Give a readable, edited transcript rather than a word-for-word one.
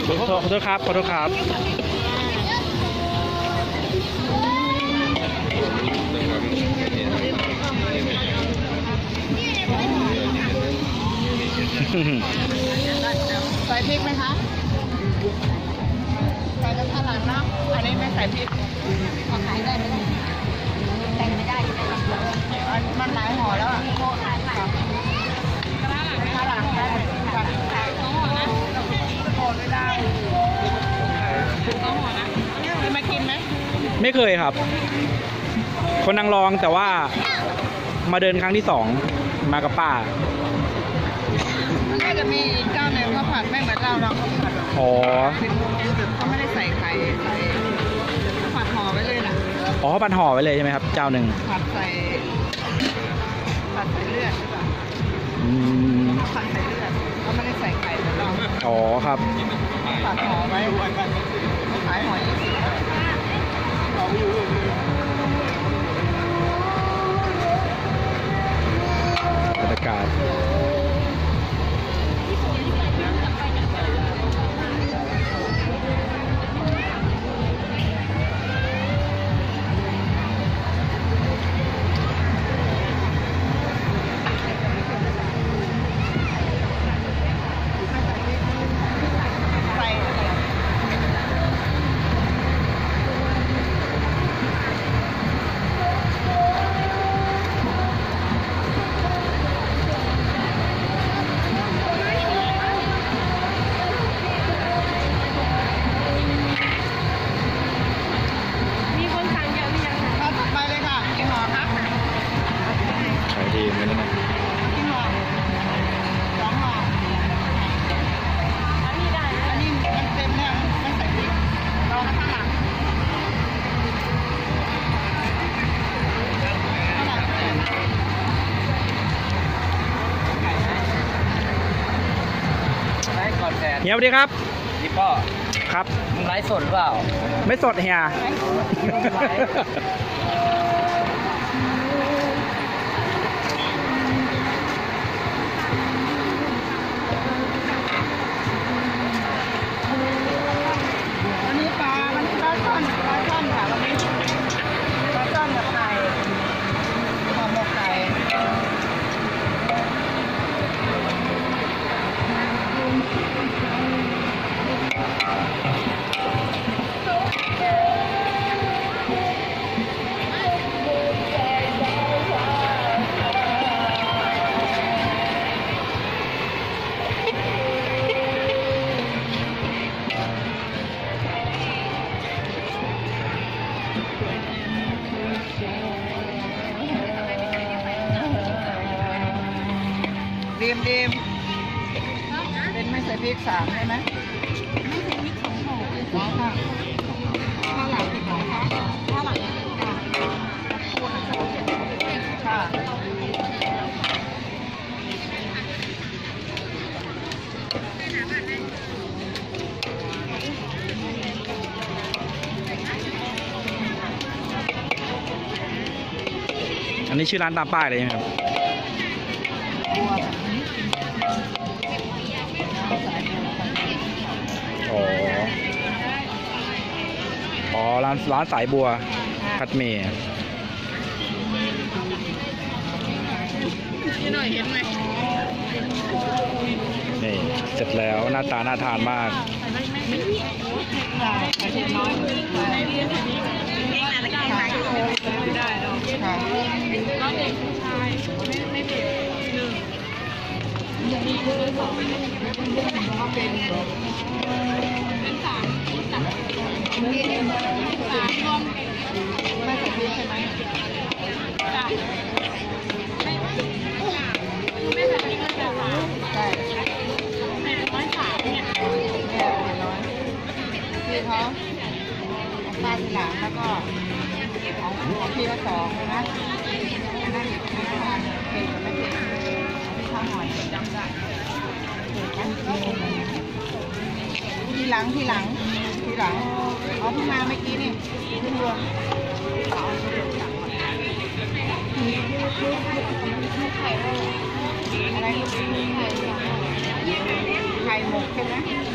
ขอโทษครับขอโทษครับใส่พริกไหมคะใส่กระเพาะหลังเนาะอันนี้ไม่ใส่พริกพอขายได้ไหมแต่งไม่ได้มันหลายห่อแล้วอ่ะกระเพาะหลังได้2 ห่อนะห่อไม่ได้2 ห่อนะเคยมากินไหมไม่เคยครับคนนางรองแต่ว่ามาเดินครั้งที่2มากับป้ามันก็จะมีอีกเจ้าหนึ่งเขาผัดไม่เหมือนเราเขาผัดอ๋อเขาไม่ได้ใส่ไข่ใส่ผัดห่อไว้เลยนะอ๋อผัดห่อไว้เลยใช่ไหมครับเจ้าหนึ่งผัดใส่เลือดใช่ป่ะผัดใส่เลือดเขาไม่ได้ใส่ไข่เหมือนเราอ๋อครับผัดห่อไว้ขายห่อ20 บรรยากาศเฮียสวัสดีครับนี่พ่อครับมึงไลฟ์สดหรือเปล่าไม่สดเฮียวันนี้ปลาช่อนค่ะวันนี้ปลาช่อนกับไข่ห่อหมกไก่ดีมเป็นไม่ใส่พริก3ใช่ไหมไม่ใส่พริก2 ห่ออ๋อค่ะข้าวหลังเป็นของค่ะข้าวหลังค่ะอันนี้ชื่อร้านตามป้ายเลยไหมครับอ๋อร้านสายบัวผัดเมย์นี่หน่อยเห็นไหมนี่เสร็จแล้วหน้าตาน่าทานมากใส่เผ็ดน้อยแล้วก็ขายไม่ได้หรอกค่ะน้องเด็กผู้ชายไม่เผ็ด1มีคือ2เป็น3รวมไม่ใส่พริกใช่ไหมจ้ะไม่ใส่พริกเลยจ้ะใช่103เนี่ยพี่เขาปลาทีหลังแล้วก็ของพี่ก็2นะนั่นอีกนะเผ็ดกับไม่เผ็ดพี่ข้าวหอยจำได้ทีหลังเอาที่มาเมื่อกี้นี่ขึ้นรวมไข่อะไรไข่หมกใช่ไหม